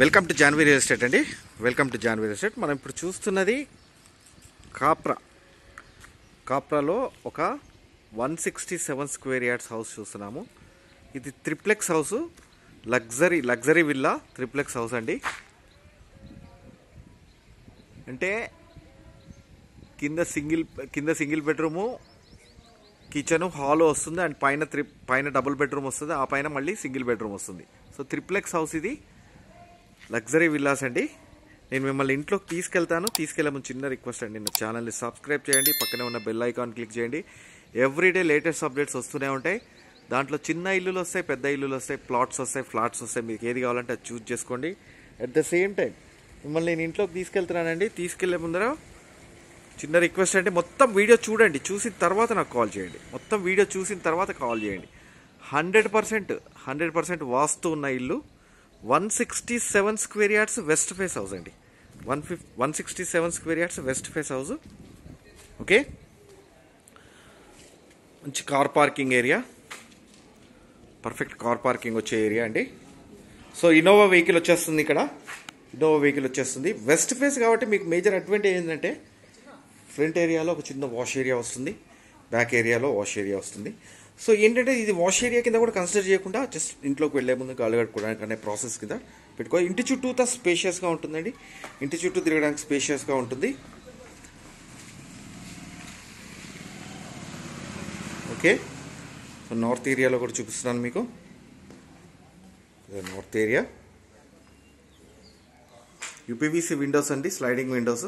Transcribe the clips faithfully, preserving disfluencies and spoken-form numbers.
Welcome to Janvi real estate అండి. Welcome to Janvi real estate. మనం ఇప్పుడు చూస్తున్నది కాప్రా. కాప్రాలో ఒక one sixty seven square yards house చూస్తున్నాము. ఇది triplex house, luxury luxury villa triplex house అండి. అంటే కింద సింగిల్ కింద సింగిల్ బెడ్రూము, కిచెను, హాల్ వస్తుంది. అండ్ పైన త్రి పైన డబుల్ బెడ్రూమ్ వస్తుంది. ఆ పైన మళ్ళీ సింగిల్ బెడ్రూమ్ వస్తుంది. సో త్రిప్లెక్స్ హౌస్ ఇది, లగ్జరీ విల్లాస్ అండి. నేను మిమ్మల్ని ఇంట్లోకి తీసుకెళ్తాను. తీసుకెళ్ళే ముందు చిన్న రిక్వెస్ట్ అండి, నా ఛానల్ని సబ్స్క్రైబ్ చేయండి, పక్కనే ఉన్న బెల్ ఐకాన్ క్లిక్ చేయండి. ఎవ్రీడే లేటెస్ట్ అప్డేట్స్ వస్తూనే ఉంటాయి. దాంట్లో చిన్న ఇల్లులు వస్తాయి, పెద్ద ఇల్లులు వస్తాయి, ప్లాట్స్ వస్తాయి, ఫ్లాట్స్ వస్తాయి. మీకు ఏది కావాలంటే అది చూస్ చేసుకోండి. అట్ ద సేమ్ టైం మిమ్మల్ని నేను ఇంట్లోకి తీసుకెళ్తున్నానండి. తీసుకెళ్లే ముందర చిన్న రిక్వెస్ట్ అంటే మొత్తం వీడియో చూడండి, చూసిన తర్వాత నాకు కాల్ చేయండి. మొత్తం వీడియో చూసిన తర్వాత కాల్ చేయండి. Hundred percent hundred percent vastu ఉన్న ఇల్లు, one sixty seven square yards west face house అండి. వన్ ఫిఫ్ one sixty seven square yards west face house. Okay, మంచి car parking area, perfect car parking వచ్చే ఏరియా అండి. సో ఇన్నోవా వెహికల్ వచ్చేస్తుంది. ఇక్కడ Innova vehicle వచ్చేస్తుంది. వెస్ట్ ఫేస్ కాబట్టి మీకు మేజర్ అడ్వాంటేజ్ ఏంటంటే ఫ్రంట్ ఏరియాలో ఒక చిన్న వాష్ ఏరియా వస్తుంది, బ్యాక్ ఏరియాలో వాష్ ఏరియా వస్తుంది. సో ఏంటంటే ఇది వాష్ ఏరియా కింద కూడా కన్సిడర్ చేయకుండా జస్ట్ ఇంట్లోకి వెళ్లే ముందు గాలి కట్టుకోవడానికి అనే ప్రాసెస్ కింద పెట్టుకో. ఇంటి చుట్టూతా స్పేషియస్గా ఉంటుందండి. ఇంటి చుట్టూ తిరగడానికి స్పేషియస్గా ఉంటుంది. ఓకే, సో నార్త్ ఏరియాలో కూడా చూపిస్తున్నాను మీకు. నార్త్ ఏరియా యూపీవీసీ విండోస్ అండి, స్లైడింగ్ విండోస్.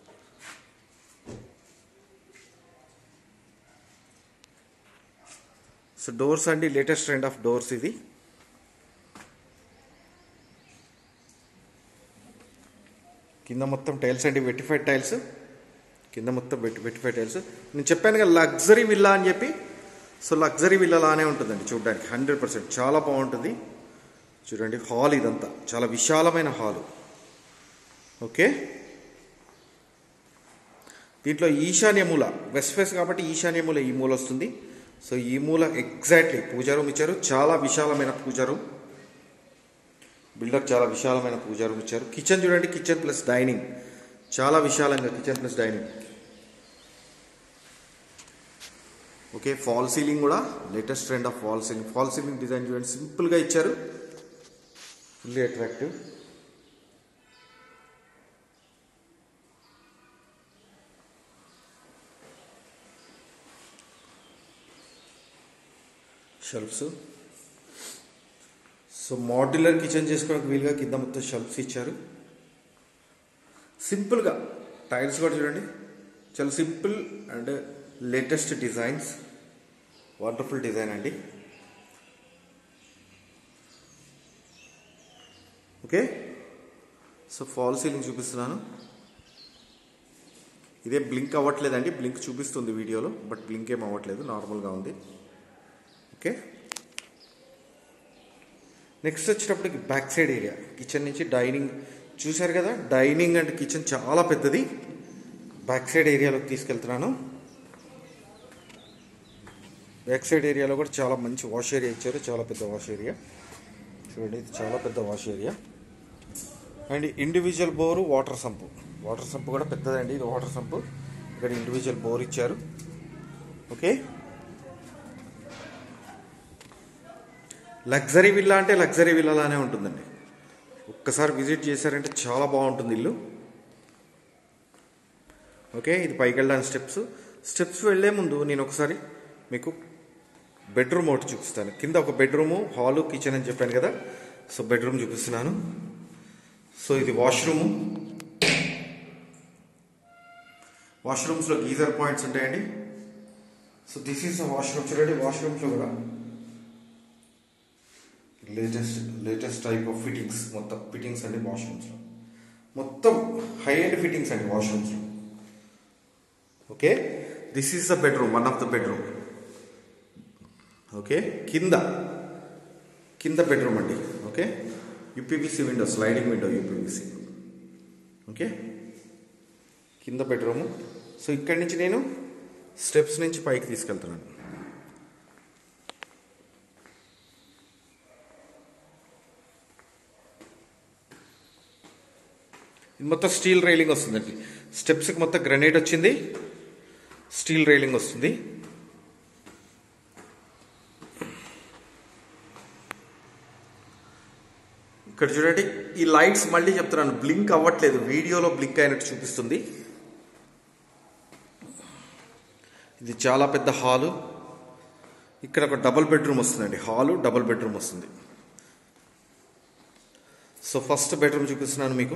సో డోర్స్ అండి, లేటెస్ట్ ట్రెండ్ ఆఫ్ డోర్స్ ఇది. కింద మొత్తం టైల్స్ అండి, వెట్టిఫైడ్ టైల్స్. కింద మొత్తం వెట్టి వెట్టిఫైడ్ టైల్స్. నేను చెప్పాను కదా లగ్జరీ విల్లా అని చెప్పి. సో లగ్జరీ విల్లా లానే ఉంటుందండి చూడడానికి. హండ్రెడ్ పర్సెంట్ చాలా బాగుంటుంది. చూడండి హాల్, ఇదంతా చాలా విశాలమైన హాలు. ఓకే, దీంట్లో ఈశాన్య మూల, వెస్ట్ ఫేస్ కాబట్టి ఈశాన్య మూల ఈ మూల వస్తుంది. సో ఈ మూల ఎగ్జాక్ట్లీ పూజా రూమ్ ఇచ్చారు. చాలా విశాలమైన పూజా రూమ్. బిల్డర్ చాలా విశాలమైన పూజా రూమ్ ఇచ్చారు. కిచెన్ చూడండి, కిచెన్ ప్లస్ డైనింగ్, చాలా విశాలంగా kitchen plus dining. Okay, fall ceiling కూడా latest trend of fall ceiling. Fall ceiling design చూడండి, సింపుల్గా ఇచ్చారు, fully attractive. Shelves. So modular kitchen చేసుకోవడానికి వీలుగా కింద మొత్తం షెల్ఫ్స్ ఇచ్చారు. సింపుల్గా టైల్స్ కూడా చూడండి, చాలా simple and latest designs. Wonderful design అండి. ఓకే, సో ఫాల్ సీలింగ్ చూపిస్తున్నాను. ఇదే బ్లింక్ అవ్వట్లేదండి, బ్లింక్ చూపిస్తుంది వీడియోలో, బట్ బ్లింక్ ఏం అవ్వట్లేదు, నార్మల్గా ఉంది. ఓకే, నెక్స్ట్ వచ్చేటప్పటికి బ్యాక్ సైడ్ ఏరియా, కిచెన్ నుంచి డైనింగ్ చూశారు కదా. డైనింగ్ అండ్ కిచెన్ చాలా పెద్దది. బ్యాక్ సైడ్ ఏరియాలోకి తీసుకెళ్తున్నాను. బ్యాక్ సైడ్ ఏరియాలో కూడా చాలా మంచి వాష్ ఏరియా ఇచ్చారు, చాలా పెద్ద వాష్ ఏరియా. చూడండి, ఇది చాలా పెద్ద wash area. And individual bore, water sump. Water sump కూడా పెద్దదండి, ఇది వాటర్ సంపు. ఇక్కడ ఇండివిజువల్ బోర్ ఇచ్చారు. ఓకే, లగ్జరీ విల్లా అంటే లగ్జరీ విల్లానే ఉంటుందండి. ఒక్కసారి విజిట్ చేశారంటే చాలా బాగుంటుంది ఇల్లు. ఓకే, ఇది పైకి వెళ్ళడానికి స్టెప్స్. స్టెప్స్ వెళ్లే ముందు నేను ఒకసారి మీకు బెడ్రూమ్ ఒకటి చూపిస్తాను. కింద ఒక బెడ్రూము, హాలు, కిచెన్ అని చెప్పాను కదా. సో బెడ్రూమ్ చూపిస్తున్నాను. సో ఇది వాష్రూము. వాష్రూమ్స్లో గీజర్ పాయింట్స్ ఉంటాయండి. So this is washroom. చూడండి, వాష్రూమ్స్లో కూడా latest latest type of fittings. మొత్తం ఫిట్టింగ్స్ అండి వాష్రూమ్స్లో, మొత్తం హై ఎండ్ ఫిట్టింగ్స్ అండి వాష్రూమ్స్లో. Okay, this is the bedroom, one of the bedroom. Okay, కింద కింద బెడ్రూమ్ అండి. Okay, UPVC window, sliding window UPVC. Okay, కింద బెడ్రూము. సో ఇక్కడి నుంచి నేను స్టెప్స్ నుంచి పైకి తీసుకెళ్తున్నాను. ఇది మొత్తం స్టీల్ రైలింగ్ వస్తుందండి. స్టెప్స్కి మొత్తం గ్రనైట్ వచ్చింది, స్టీల్ రైలింగ్ వస్తుంది. ఇక్కడ చూడండి, ఈ లైట్స్ మళ్ళీ చెప్తున్నాను, బ్లింక్ అవ్వట్లేదు, వీడియోలో బ్లింక్ అయినట్టు చూపిస్తుంది. ఇది చాలా పెద్ద హాలు. ఇక్కడ ఒక డబుల్ బెడ్రూమ్ వస్తుందండి. హాలు డబుల్ బెడ్రూమ్ వస్తుంది. సో ఫస్ట్ బెడ్రూమ్ చూపిస్తున్నాను మీకు.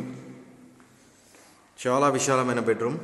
చాలా విశాలమైన bedroom.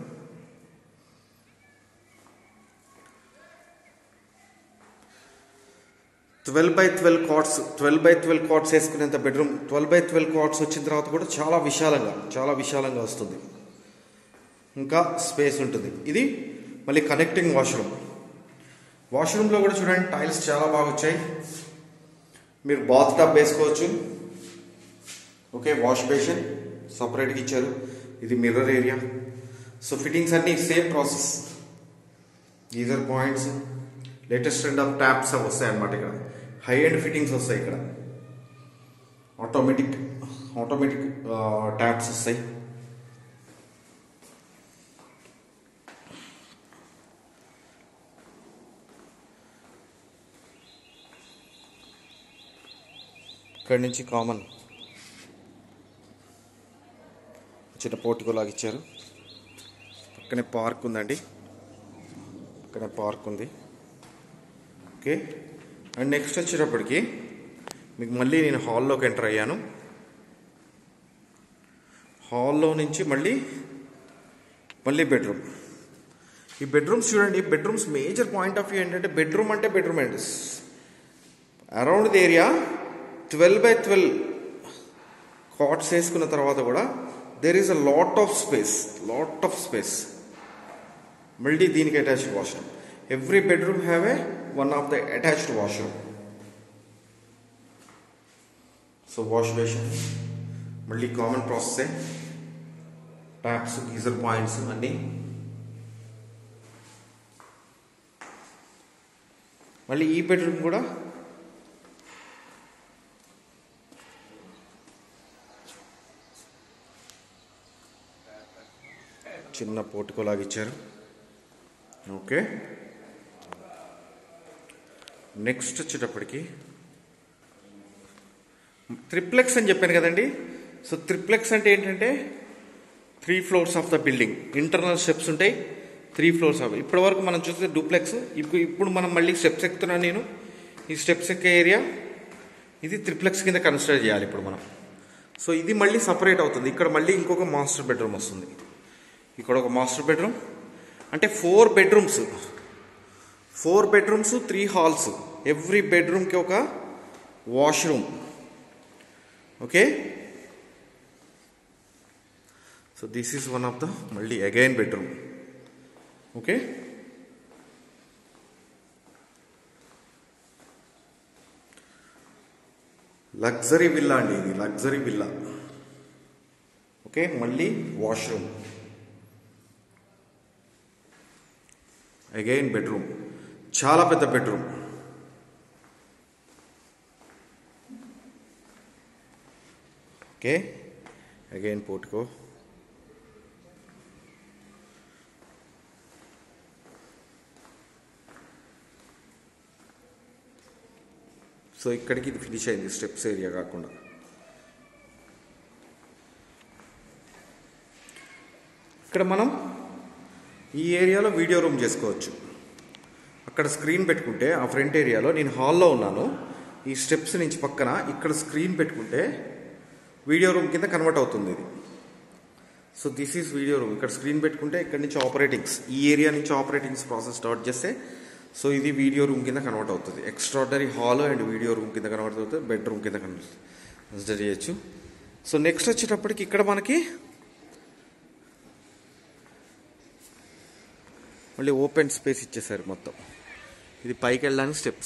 Twelve by twelve cots twelve by twelve cots వేసుకునేంత bedroom. Twelve by twelve cots వచ్చిన తర్వాత కూడా చాలా విశాలంగా చాలా విశాలంగా వస్తుంది. ఇంకా స్పేస్ ఉంటుంది. ఇది మళ్ళీ కనెక్టింగ్ వాష్రూమ్. వాష్రూమ్లో కూడా చూడండి, టైల్స్ చాలా బాగా వచ్చాయి. మీరు బాత్ టబ్ వేసుకోవచ్చు. ఓకే, వాష్ బేసిన్ సపరేట్గా ఇచ్చారు. ఇది మిర్రర్ ఏరియా. సో ఫిట్టింగ్స్ అన్నీ same process. Geyser points, latest trend of taps అవి వస్తాయి అన్నమాట. ఇక్కడ హై ఎండ్ ఫిట్టింగ్స్ వస్తాయి. ఇక్కడ ఆటోమేటిక్ ఆటోమేటిక్ ట్యాప్స్ వస్తాయి. ఇక్కడి నుంచి కామన్ చిన్న పోర్టికో లాగా ఇచ్చారు. పక్కనే పార్క్ ఉందండి. పక్కనే పార్క్ ఉంది. ఓకే, అండ్ నెక్స్ట్ వచ్చేటప్పటికి మీకు మళ్ళీ నేను హాల్లోకి ఎంటర్ అయ్యాను. హాల్లో నుంచి మళ్ళీ మళ్ళీ బెడ్రూమ్. ఈ బెడ్రూమ్స్ చూడండి, bedrooms major point of view ఏంటంటే, బెడ్రూమ్ అంటే బెడ్రూమ్ అండి. Around the area twelve by twelve cots వేసుకున్న తర్వాత కూడా there is a lot of space lot of space మళ్ళీ దీనికి attached washroom. Every bedroom have a one of the attached washroom. So wash basin మళ్ళీ common ప్రాసెసే. Taps, geyser points అన్నీ. మళ్ళీ ఈ బెడ్రూమ్ కూడా చిన్న పోర్టికో లాగా ఇచ్చారు. ఓకే, నెక్స్ట్ వచ్చేటప్పటికి త్రిప్లెక్స్ అని చెప్పాను కదండి. సో త్రిప్లెక్స్ అంటే ఏంటంటే three floors of the building, internal steps ఉంటాయి. త్రీ ఫ్లోర్స్ ఆఫ్, ఇప్పటి వరకు మనం చూస్తే డూప్లెక్స్. ఇప్పుడు ఇప్పుడు మనం మళ్ళీ స్టెప్స్ ఎక్కుతున్నాను నేను. ఈ స్టెప్స్ ఎక్కే ఏరియా ఇది త్రిప్లెక్స్ కింద కన్సిడర్ చేయాలి ఇప్పుడు మనం. సో ఇది మళ్ళీ సపరేట్ అవుతుంది. ఇక్కడ మళ్ళీ ఇంకొక మాస్టర్ బెడ్రూమ్ వస్తుంది. ఇక్కడ ఒక మాస్టర్ బెడ్రూమ్. అంటే four bedrooms four bedrooms three halls. Every బెడ్రూమ్కి ఒక washroom. Okay, so this is one of the మళ్ళీ again bedroom. Okay, luxury villa అండి ఇది, లగ్జరీ విల్లా. ఓకే, మళ్ళీ వాష్రూమ్, అగైన్ బెడ్రూమ్, చాలా పెద్ద bedroom. Okay, again portico. So ఇక్కడికి ఇది ఫినిష్ అయింది, స్టెప్స్ ఏరియా కాకుండా. ఇక్కడ మనం ఈ ఏరియాలో వీడియో రూమ్ చేసుకోవచ్చు. అక్కడ స్క్రీన్ పెట్టుకుంటే ఆ ఫ్రంట్ ఏరియాలో, నేను హాల్లో ఉన్నాను, ఈ స్టెప్స్ నుంచి పక్కన ఇక్కడ స్క్రీన్ పెట్టుకుంటే వీడియో రూమ్ కింద కన్వర్ట్ అవుతుంది ఇది. So this is video room. ఇక్కడ స్క్రీన్ పెట్టుకుంటే ఇక్కడ నుంచి ఆపరేటింగ్స్, ఈ ఏరియా నుంచి ఆపరేటింగ్స్ ప్రాసెస్ స్టార్ట్ చేస్తే సో ఇది వీడియో రూమ్ కింద కన్వర్ట్ అవుతుంది. Extraordinary hall and video room కింద కన్వర్ట్ అవుతుంది, బెడ్రూమ్ కింద కన్సిడర్ చేయొచ్చు. సో నెక్స్ట్ వచ్చేటప్పటికి ఇక్కడ మనకి మళ్ళీ ఓపెన్ స్పేస్ ఇచ్చేసారు మొత్తం. ఇది పైకి వెళ్ళడానికి స్టెప్స్.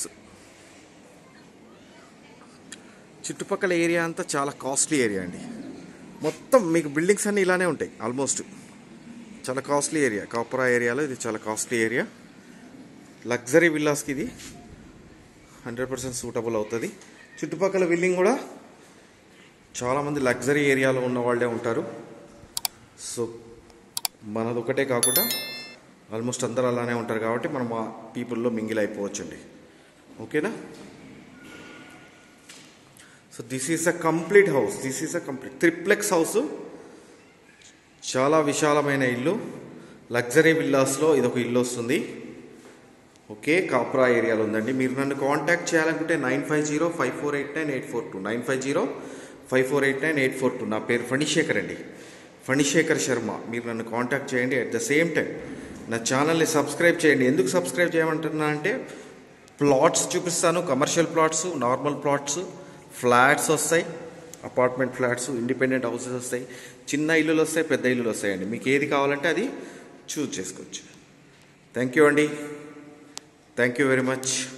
చుట్టుపక్కల ఏరియా అంతా చాలా కాస్ట్లీ ఏరియా అండి. మొత్తం మీకు బిల్డింగ్స్ అన్నీ ఇలానే ఉంటాయి ఆల్మోస్ట్. చాలా కాస్ట్లీ ఏరియా, కాపురా ఏరియాలో ఇది చాలా కాస్ట్లీ ఏరియా. లగ్జరీ విల్లాస్కి ఇది హండ్రెడ్ పర్సెంట్ సూటబుల్ అవుతుంది. చుట్టుపక్కల బిల్డింగ్ కూడా చాలామంది లగ్జరీ ఏరియాలో ఉన్న వాళ్ళే ఉంటారు. సో మనది ఒకటే కాకుండా ఆల్మోస్ట్ అందరూ అలానే ఉంటారు కాబట్టి మనం ఆ పీపుల్లో మింగిల్ అయిపోవచ్చండి. ఓకేనా? So this is a complete house. This is a complete triplex house. చాలా విశాలమైన ఇల్లు. లగ్జరీ విల్లాస్లో ఇదొక ఇల్లు వస్తుంది. ఓకే, కాప్రా ఏరియాలో ఉందండి. మీరు నన్ను కాంటాక్ట్ చేయాలనుకుంటే nine five zero five four eight nine eight four two nine five zero five four eight nine eight four two నా పేరు ఫణిశేఖర్ అండి, ఫణిశేఖర్ శర్మ. మీరు నన్ను కాంటాక్ట్ చేయండి. అట్ ద సేమ్ టైం నా ఛానల్ని సబ్స్క్రైబ్ చేయండి. ఎందుకు సబ్స్క్రైబ్ చేయమంటున్నా అంటే ప్లాట్స్ చూపిస్తాను, commercial plots, normal plots, flats వస్తాయి, అపార్ట్మెంట్ ఫ్లాట్స్, ఇండిపెండెంట్ హౌసెస్ వస్తాయి, చిన్న ఇల్లులు వస్తాయి, పెద్ద ఇల్లులు వస్తాయండి. మీకు ఏది కావాలంటే అది చూజ్ చేసుకోవచ్చు. థ్యాంక్ యూ అండి. Thank you very much.